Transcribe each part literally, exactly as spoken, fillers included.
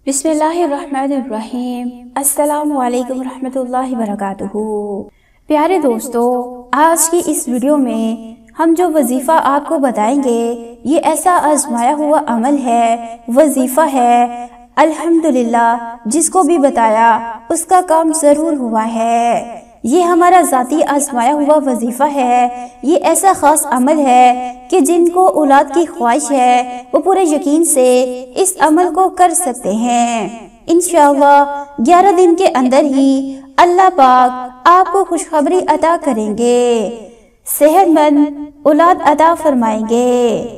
بسم اللہ الرحمن الرحیم۔ السلام علیکم ورحمۃ اللہ وبرکاتہ۔ پیارے دوستو، آج کی اس ویڈیو میں ہم جو وظیفہ آپ کو بتائیں گے یہ ایسا آزمایا ہوا عمل ہے، وظیفہ ہے، الحمدللہ جس کو بھی بتایا اس کا کام ضرور ہوا ہے۔ یہ ہمارا ذاتی آزمایا ہوا وظیفہ ہے۔ یہ ایسا خاص عمل ہے کہ جن کو اولاد کی خواہش ہے وہ پورے یقین سے اس عمل کو کر سکتے ہیں۔ انشاءاللہ گیارہ دن کے اندر ہی اللہ پاک آپ کو خوشخبری عطا کریں گے، صحت مند اولاد عطا فرمائیں گے۔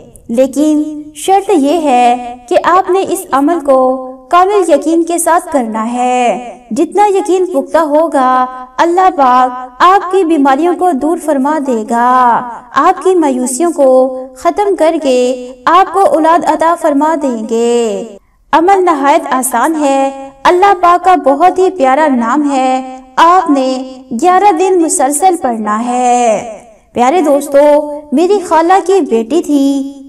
لیکن شرط یہ ہے کہ آپ نے اس عمل کو کامل یقین کے ساتھ کرنا ہے۔ جتنا یقین پختہ ہوگا اللہ پاک آپ کی بیماریوں کو دور فرما دے گا، آپ کی مایوسیوں کو ختم کر کے آپ کو اولاد عطا فرما دیں گے۔ عمل نہایت آسان ہے، اللہ پاک کا بہت ہی پیارا نام ہے، آپ نے گیارہ دن مسلسل پڑھنا ہے۔ پیارے دوستو، میری خالہ کی بیٹی تھی،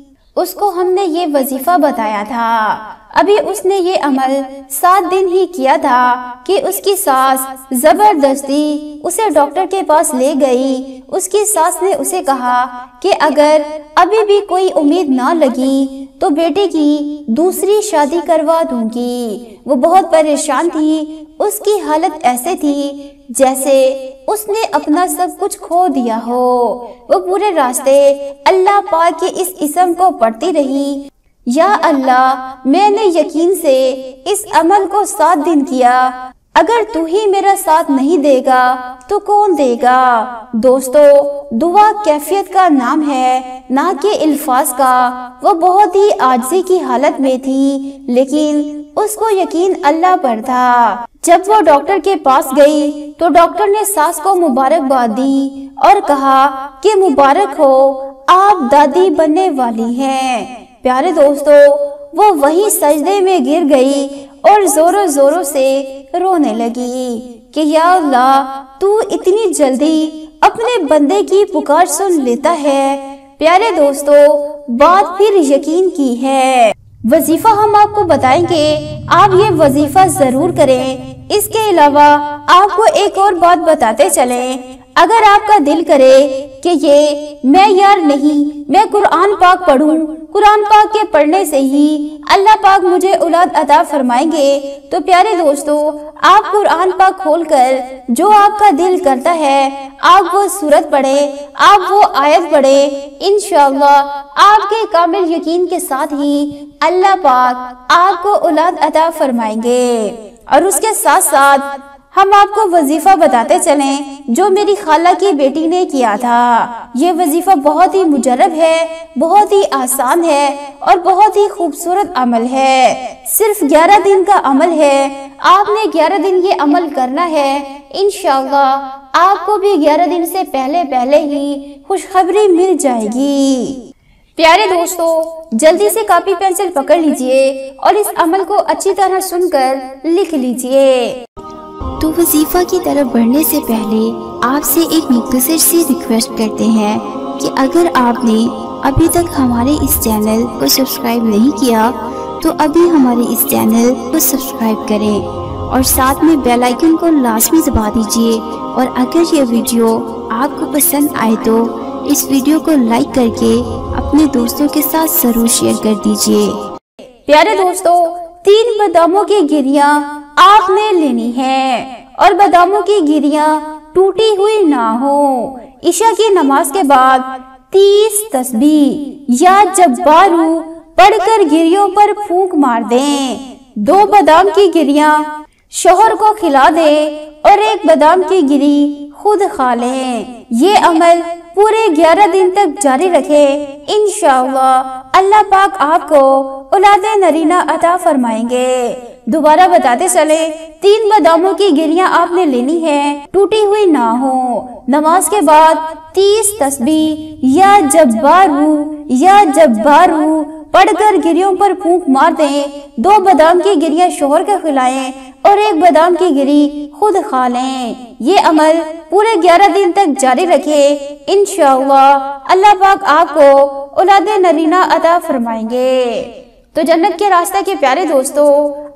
اس کو ہم نے یہ وظیفہ بتایا تھا۔ ابھی اس نے یہ عمل سات دن ہی کیا تھا کہ اس کی ساس زبردستی اسے ڈاکٹر کے پاس لے گئی۔ اس کی ساس نے اسے کہا کہ اگر ابھی بھی کوئی امید نہ لگی تو بیٹے کی دوسری شادی کروا دوں گی۔ وہ بہت پریشان تھی، اس کی حالت ایسے تھی جیسے اس نے اپنا سب کچھ کھو دیا ہو۔ وہ پورے راستے اللہ پاک کے اس اسم کو پڑھتی رہی، یا اللہ میں نے یقین سے اس عمل کو سات دن کیا، اگر تو ہی میرا ساتھ نہیں دے گا تو کون دے گا۔ دوستو، دعا کیفیت کا نام ہے نہ کہ الفاظ کا۔ وہ بہت ہی عاجزی کی حالت میں تھی لیکن اس کو یقین اللہ پر تھا۔ جب وہ ڈاکٹر کے پاس گئی تو ڈاکٹر نے ساس کو مبارکباد دی اور کہا کہ مبارک ہو، آپ دادی بننے والی ہیں۔ پیارے دوستو، وہ وہیں سجدے میں گر گئی اور زوروں زوروں سے رونے لگی کہ یا اللہ تو اتنی جلدی اپنے بندے کی پکار سن لیتا ہے۔ پیارے دوستو، بات پھر یقین کی ہے۔ وظیفہ ہم آپ کو بتائیں گے، آپ یہ وظیفہ ضرور کریں۔ اس کے علاوہ آپ کو ایک اور بات بتاتے چلیں، اگر آپ کا دل کرے کہ یہ میں یار نہیں، میں قرآن پاک پڑھوں، قرآن پاک کے پڑھنے سے ہی اللہ پاک مجھے اولاد عطا فرمائیں گے، تو پیارے دوستو آپ قرآن پاک کھول کر جو آپ کا دل کرتا ہے آپ وہ سورت پڑھیں، آپ وہ آیت پڑھیں، انشاءاللہ آپ کے کامل یقین کے ساتھ ہی اللہ پاک آپ کو اولاد عطا فرمائیں گے۔ اور اس کے ساتھ ساتھ ہم آپ کو وظیفہ بتاتے چلیں جو میری خالہ کی بیٹی نے کیا تھا۔ یہ وظیفہ بہت ہی مجرب ہے، بہت ہی آسان ہے اور بہت ہی خوبصورت عمل ہے۔ صرف گیارہ دن کا عمل ہے، آپ نے گیارہ دن یہ عمل کرنا ہے۔ انشاءاللہ آپ کو بھی گیارہ دن سے پہلے پہلے ہی خوشخبری مل جائے گی۔ پیارے دوستو، جلدی سے کاپی پینسل پکڑ لیجئے اور اس عمل کو اچھی طرح سن کر لکھ لیجئے۔ تو وظیفہ کی طرف بڑھنے سے پہلے آپ سے ایک مختصر سی ریکویسٹ کرتے ہیں کہ اگر آپ نے ابھی تک ہمارے اس چینل کو سبسکرائب نہیں کیا تو ابھی ہمارے اس چینل کو سبسکرائب کریں اور ساتھ میں بیل آئیکن کو لازمی دبا دیجئے، اور اگر یہ ویڈیو آپ کو پسند آئے تو اس ویڈیو کو لائک کر کے اپنے دوستوں کے ساتھ ضرور شیئر کر دیجئے۔ پیارے دوستو، تین باداموں کی گریاں آپ نے لینی ہیں اور باداموں کی گریاں ٹوٹی ہوئی نہ ہو۔ عشاء کی نماز کے بعد تیس تسبیح یا جبارو پڑھ کر گریوں پر پھونک مار دیں۔ دو بادام کی گریاں شوہر کو کھلا دیں اور ایک بادام کی گری خود کھا لیں۔ یہ عمل پورے گیارہ دن تک جاری رکھیں، انشاءاللہ اللہ پاک آپ کو اولاد نرینہ عطا فرمائیں گے۔ دوبارہ بتاتے چلیں، تین باداموں کی گریاں آپ نے لینی ہے، ٹوٹی ہوئی نہ ہو۔ نماز کے بعد تیس تسبیح یا جبارو یا جبارو پڑھ کر گریوں پر پھونک مار دیں۔ دو بادام کی گریاں شوہر کو کھلائیں اور ایک بادام کی گری خود کھا لیں۔ یہ عمل پورے گیارہ دن تک جاری رکھیں، انشاءاللہ اللہ پاک آپ کو اولاد نرینہ عطا فرمائیں گے۔ تو جنت کے راستہ کے پیارے دوستو،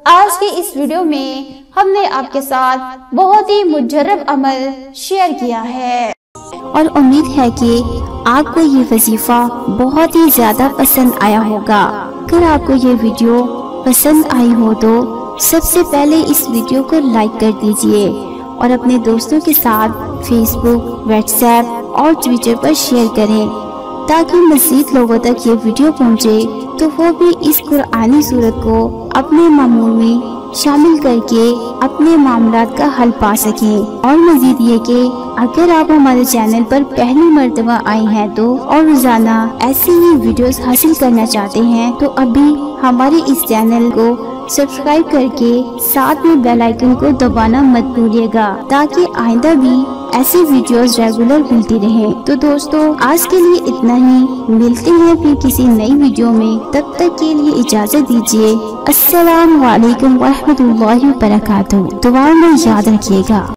آج کی اس ویڈیو میں ہم نے آپ کے ساتھ بہت ہی مجرب عمل شیئر کیا ہے اور امید ہے کہ آپ کو یہ وظیفہ بہت ہی زیادہ پسند آیا ہوگا۔ اگر آپ کو یہ ویڈیو پسند آئی ہو تو سب سے پہلے اس ویڈیو کو لائک کر دیجئے اور اپنے دوستوں کے ساتھ فیس بک، واٹس ایپ اور ٹویٹر پر شیئر کریں تاکہ مزید لوگوں تک یہ ویڈیو پہنچے تو وہ بھی اس قرآنی سورت کو اپنے معمول میں شامل کر کے اپنے معاملات کا حل پا سکیں۔ اور مزید یہ کہ اگر آپ ہمارے چینل پر پہلی مرتبہ آئے ہیں تو اور روزانہ ایسی ہی ویڈیوز حاصل کرنا چاہتے ہیں تو ابھی ہمارے اس چینل کو سبسکرائب کر کے ساتھ میں بیل آئیکن کو دبانا مت بھولیے گا تاکہ آئندہ بھی ایسی ویڈیوز ریگولر ملتی رہیں۔ تو دوستو آج کے لیے اتنا ہی، ملتے ہیں پھر کسی نئی ویڈیو میں، تب تک کے لیے اجازت دیجیے۔ السلام علیکم ورحمۃ اللہ وبرکاتہ۔ دعا میں یاد رکھیے گا۔